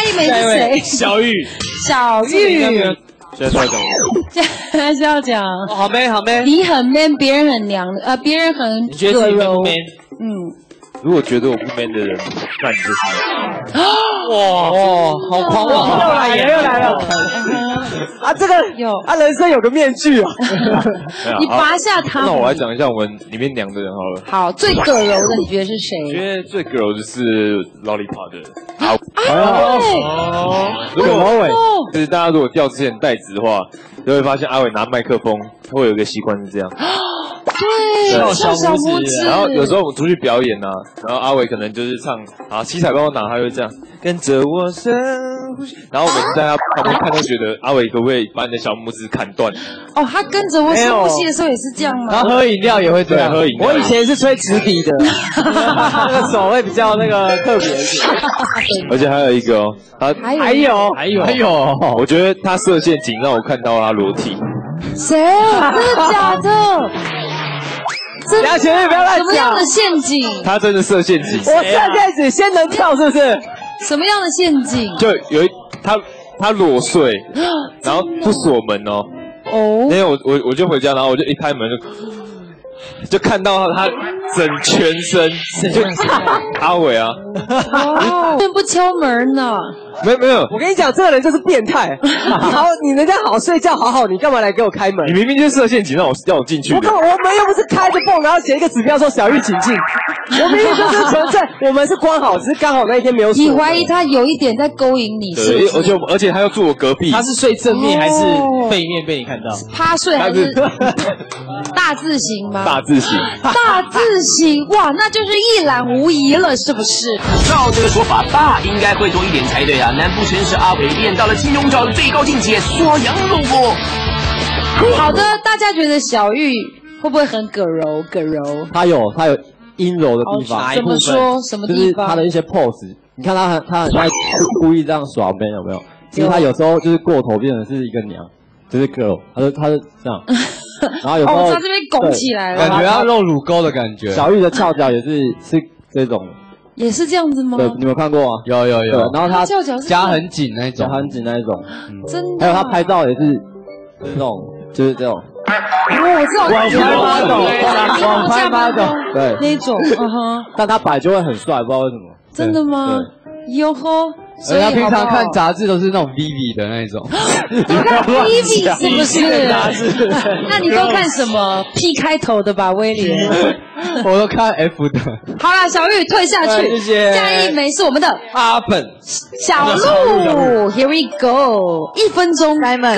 一枚是谁？ 小玉。 小玉。 现在出来讲。 还是要讲。 好 man， 好 man。 你很 man， 别人很娘，别人很你觉得自己 man 不 man？ 如果觉得我不 man 的人，那你就是 man。 哇，好狂妄！ 又来了。啊，这个有啊，人生有个面具啊。 你拔下它。 那我来讲一下我们里面娘的人好了。 好，最葛柔的你觉得是谁？ 我觉得最葛柔的是Lollipop的阿如果就是大家如果调之前带子的话，就会发现阿伟拿麦克风，他会有一个习惯是这样。 对，小拇指。 然后有时候我们出去表演啊，然后阿伟可能就是唱啊七彩帮我拿，他会这样跟着我深呼吸。然后我每次在他旁边看，都觉得阿伟可不可以把你的小拇指砍断？ 哦，他跟着我深呼吸的时候也是这样吗？ 然后喝饮料也会这样。 喝饮料。 我以前是吹直笛的，那个手会比较那个特别一点。 而且还有一个哦，他还有， 我觉得他设陷阱让我看到他裸体。 谁？真的假的？ 不要前面不要乱讲。 什么样的陷阱？ 他真的设陷阱。 我设陷阱先能跳是不是？ 什么样的陷阱？ 就有他裸睡，然后不锁门哦。 哦。 因为我就回家，然后我就一开门就看到他整全身就阿伟啊。 哦，不敲门呢。 没有， 我跟你讲，这个人就是变态。好，你人家好睡觉好好，你干嘛来给我开门？ 你明明就是设陷阱，让我进去的。 我们又不是开着缝，然后写一个指标说小玉请进。我明明就是纯粹，我们是关好，只是刚好那一天没有锁。 你怀疑他有一点在勾引你，是不是？ 而且他又住我隔壁。 他是睡正面还是背面被你看到？ 趴睡还是大字型吗？ 大字型。 大字型，哇，那就是一览无遗了，是不是？ 照这个说法，爸应该会多一点才对啊！难不成是阿伟练到了金庸照的最高境界，缩阳入魔？ 好的，大家觉得小玉会不会很葛柔？葛柔， 他有阴柔的地方， 怎么说？什么地方？ 就是他的一些 pose， 你看他很爱故意这样耍 man 有没有？其实他有时候就是过头变成是一个娘，就是 girl， 他是这样。然后有时候他这边拱起来了， 感觉要露乳沟的感觉。 小玉的翘脚也是这种， 也是这样子吗？ 对，你有看过吗？ 有。 然后他翘脚是夹很紧那一种， 真的。 还有他拍照也是那种，就是这种。 我知道， 网拍 model， 对， 那种， 但他摆就会很帅，不知道为什么。 真的吗？哟呵。 所以他平常看杂志都是那种 Vivi 的那种， 你看 Vivi 是不是？那你都看什么 P 开头的吧，威廉？ 我都看 F 的。 好啦，小玉退下去， 谢谢。 下一枚是我们的阿本小鹿 ，Here we go， 1分钟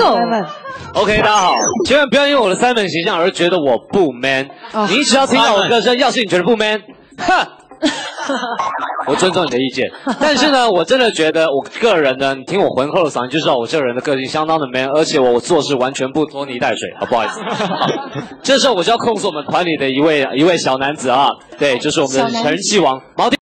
，Go。OK， 大家好，千万不要因为我的Simon形象而觉得我不 man。你只要听到我的歌声，要是你觉得不 man， 哼。我尊重你的意见，但是呢，我真的觉得我个人呢，你听我浑厚的嗓音就知道我这个人的个性相当的 man， 而且我做事完全不拖泥带水，不好意思。这时候我就要控诉我们团里的一位小男子啊，对，就是我们的人气王毛弟。